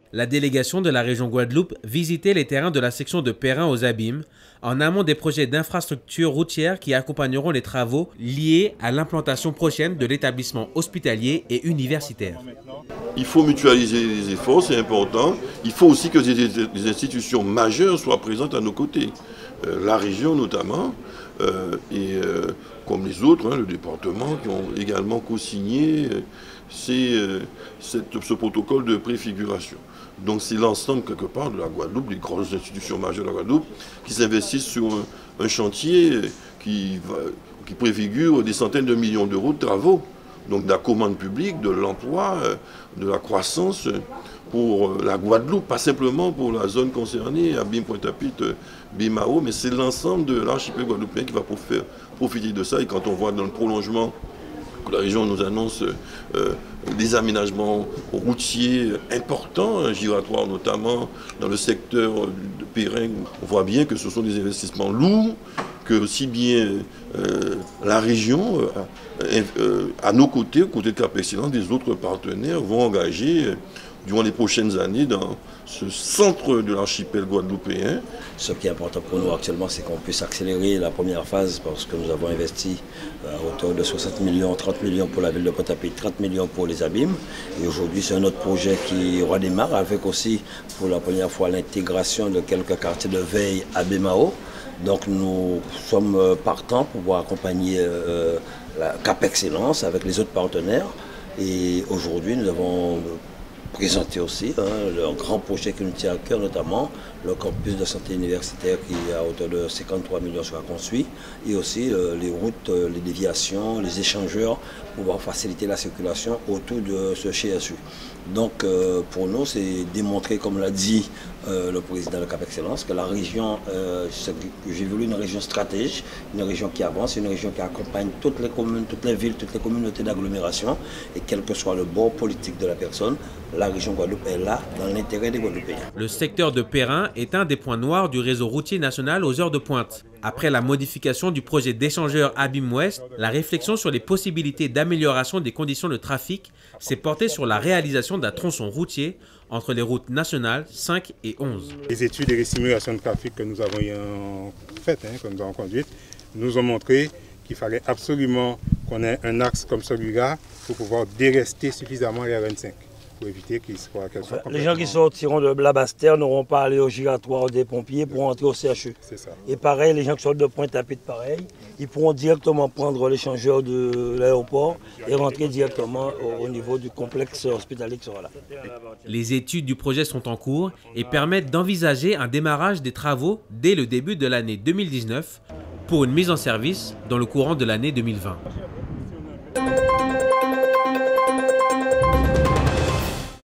La délégation de la région Guadeloupe visitait les terrains de la section de Perrin aux Abîmes, en amont des projets d'infrastructures routières qui accompagneront les travaux liés à l'implantation prochaine de l'établissement hospitalier et universitaire. Il faut mutualiser les efforts, c'est important. Il faut aussi que des institutions majeures soient présentes à nos côtés. La région notamment, comme les autres, le département, qui ont également co-signé ce protocole de préfiguration. Donc c'est l'ensemble quelque part de la Guadeloupe, des grosses institutions majeures de la Guadeloupe, qui s'investissent sur un chantier qui préfigure des centaines de millions d'euros de travaux. Donc de la commande publique, de l'emploi, de la croissance pour la Guadeloupe, pas simplement pour la zone concernée, Abîmes, Pointe-à-Pitre, Baie-Mahault, mais c'est l'ensemble de l'archipel guadeloupéen qui va profiter de ça. Et quand on voit dans le prolongement que la région nous annonce des aménagements routiers importants, giratoires notamment, dans le secteur de Perrin, on voit bien que ce sont des investissements lourds, que aussi bien la région, à nos côtés, aux côtés de Cap Excellence, des autres partenaires vont engager durant les prochaines années dans ce centre de l'archipel guadeloupéen. Ce qui est important pour nous actuellement, c'est qu'on puisse accélérer la première phase parce que nous avons investi à hauteur de 60 millions, 30 millions pour la ville de Pointe-à-Pitre, 30 millions pour les Abîmes. Et aujourd'hui, c'est un autre projet qui redémarre avec aussi pour la première fois l'intégration de quelques quartiers de veille à Baie-Mahault. Donc nous sommes partants pour pouvoir accompagner la Cap Excellence avec les autres partenaires. Et aujourd'hui, nous avons présenté aussi le grand projet qui nous tient à cœur, notamment le campus de santé universitaire qui à hauteur de 53 millions sera construit, et aussi les routes, les déviations, les échangeurs pour pouvoir faciliter la circulation autour de ce CSU. Donc pour nous, c'est démontrer, comme l'a dit le président de Cap Excellence, que la région, j'ai voulu une région stratégique, une région qui avance, une région qui accompagne toutes les communes, toutes les villes, toutes les communautés d'agglomération, et quel que soit le bord politique de la personne, la région Guadeloupe est là dans l'intérêt des Guadeloupéens. Le secteur de Perrin est un des points noirs du réseau routier national aux heures de pointe. Après la modification du projet d'échangeur Abîmes-Ouest, la réflexion sur les possibilités d'amélioration des conditions de trafic s'est portée sur la réalisation d'un tronçon routier entre les routes nationales 5 et 11. Les études et les simulations de trafic que nous avons faites, que nous avons conduites, nous ont montré qu'il fallait absolument qu'on ait un axe comme celui-là pour pouvoir délester suffisamment les RN5. Pour éviter qu'ils soient les gens qui sortiront de la Basse-Terre n'auront pas à aller au giratoire des pompiers pour entrer au CHU. C'est ça. Et pareil, les gens qui sortent de Pointe-à-Pitre, pareil, ils pourront directement prendre l'échangeur de l'aéroport et rentrer directement au niveau du complexe hospitalier qui sera là. Les études du projet sont en cours et permettent d'envisager un démarrage des travaux dès le début de l'année 2019 pour une mise en service dans le courant de l'année 2020.